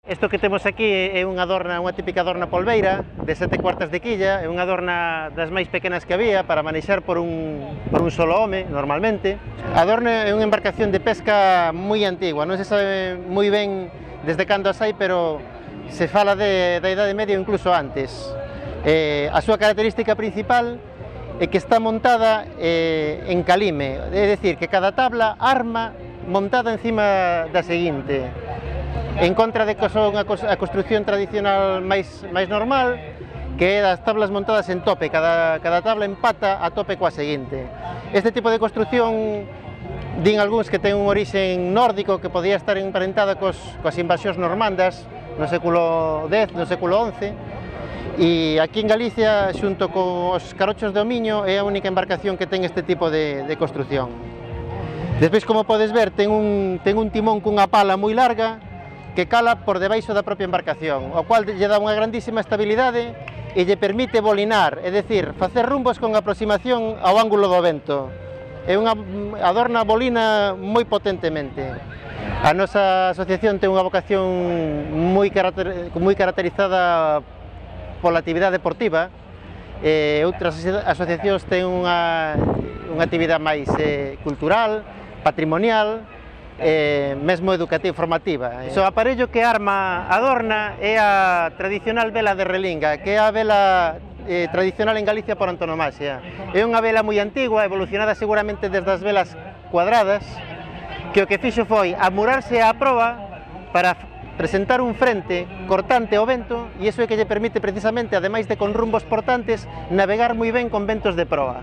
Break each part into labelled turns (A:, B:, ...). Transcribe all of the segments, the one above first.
A: Isto que temos aquí é unha típica adorna polveira de 7 cuartas de quilla, é unha adorna das máis pequenas que había para manexar por un solo home, normalmente. A adorna é unha embarcación de pesca moi antigua, non se sabe moi ben desde cando as hai, pero se fala da Idade Media ou incluso antes. A súa característica principal é que está montada en calime, é dicir, que cada tabla arma montada encima da seguinte, en contra de que son a construcción tradicional máis normal, que é das tablas montadas en tope, cada tabla empata a tope coa seguinte. Este tipo de construcción din algúns que ten un orixen nórdico, que podía estar emparentada coas invasións normandas no século X, no século XI, e aquí en Galicia, xunto cos carochos do Miño, é a única embarcación que ten este tipo de construcción. Despois, como podes ver, ten un timón cunha pala moi larga que cala por debaixo da propia embarcación, o cual lle dá unha grandísima estabilidade e lle permite bolinar, é dicir, facer rumbos con aproximación ao ángulo do vento. É unha adorna bolina moi potentemente. A nosa asociación ten unha vocación moi caracterizada pola actividade deportiva. Outras asociacións ten unha actividade máis cultural, patrimonial, mesmo educativa, formativa. O aparello que arma a adorna é a tradicional vela de relinga, que é a vela tradicional en Galicia por antonomasia. É unha vela moi antigua, evolucionada seguramente desde as velas cuadradas, que o que fixo foi amurarse á proa para presentar un frente cortante ao vento, e iso é que lle permite precisamente, ademais de con rumbos portantes, navegar moi ben con ventos de proa.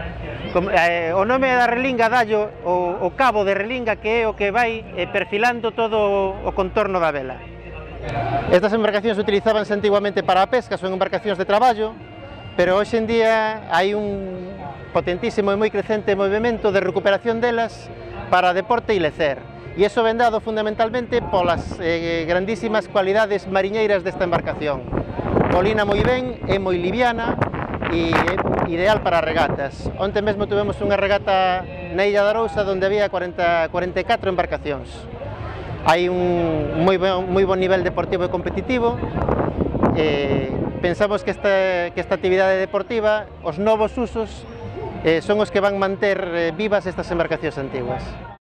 A: O nome da relinga dallo o cabo de relinga, que é o que vai perfilando todo o contorno da vela. Estas embarcacións utilizábanse antiguamente para a pesca, son embarcacións de traballo, pero hoxe en día hai un potentísimo e moi crecente movimento de recuperación delas para deporte e lecer. E iso ven dado fundamentalmente polas grandísimas cualidades mariñeiras desta embarcación. Bolina moi ben, é moi liviana e é ideal para regatas. Onte mesmo tivemos unha regata na Illa de Arousa onde había 44 embarcacións. Hai un moi bon nivel deportivo e competitivo. Pensamos que esta actividade deportiva, os novos usos, son os que van manter vivas estas embarcacións antiguas.